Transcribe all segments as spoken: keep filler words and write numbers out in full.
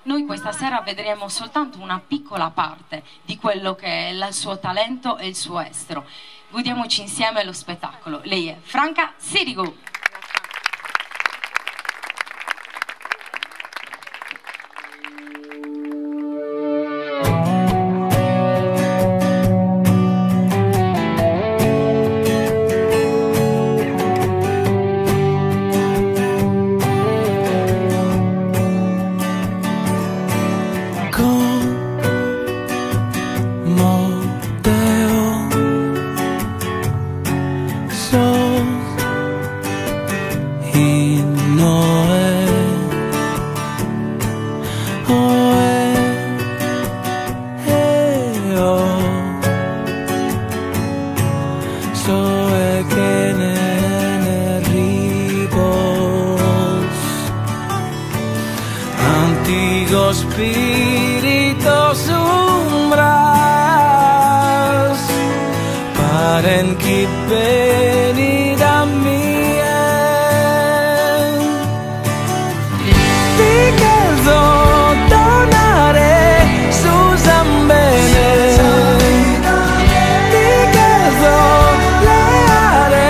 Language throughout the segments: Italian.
Noi questa sera vedremo soltanto una piccola parte di quello che è il suo talento e il suo estero. Godiamoci insieme lo spettacolo. Lei è Franca Sirigu. Antiguos spiritos umbras paren qui venid a mien Diguedo donare sus ambene Diguedo leare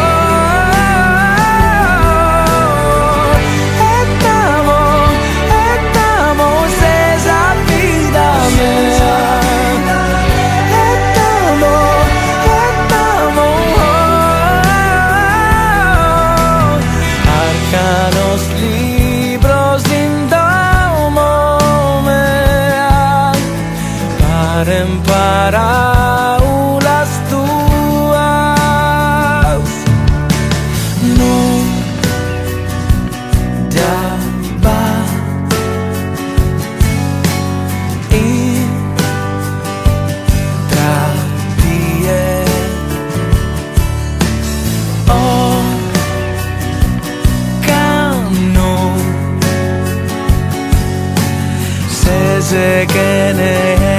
paraulas tuas non dapat intradie oh cano se che ne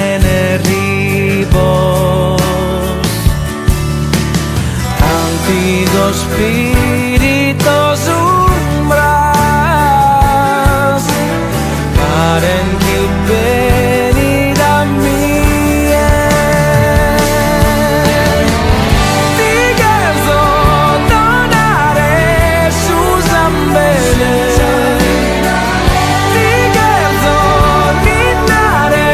Antiguos spiritos umbras paren qui venid a mien Diguedo donare sus ambene Diguedo ninnare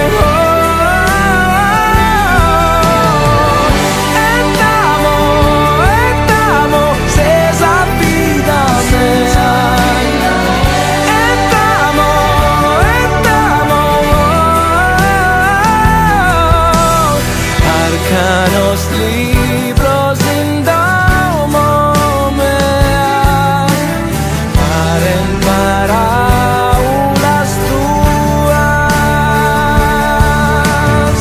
Arcanos libros in domo mea paren paraulas tuas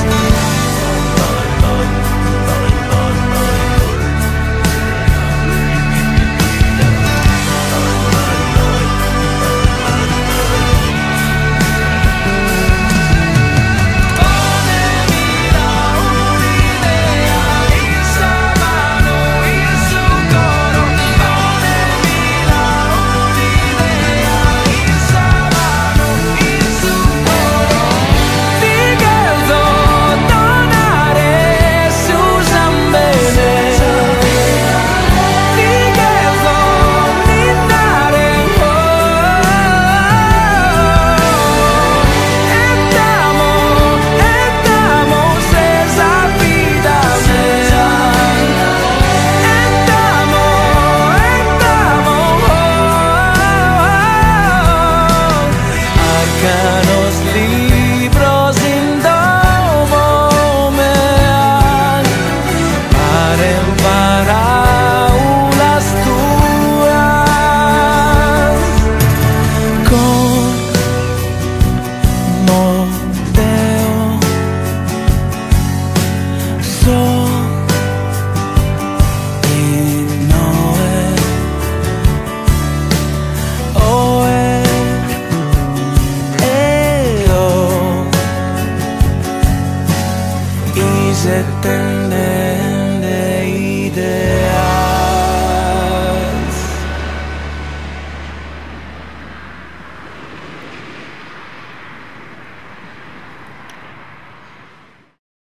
te